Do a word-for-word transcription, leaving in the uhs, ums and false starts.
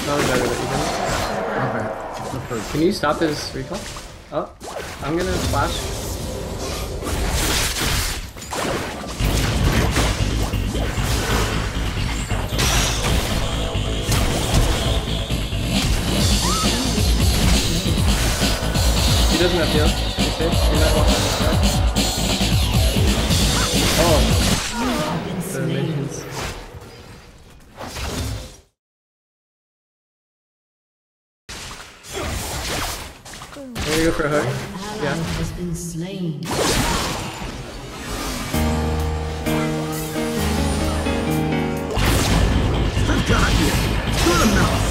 probably better that you didn't. Okay. Can you stop his recall? Oh, I'm gonna flash. He doesn't have heal. He's safe. He might walk on the side. Oh, the minions. I'm gonna go for a hook. Yeah. Has been slain. I've got you. Good enough.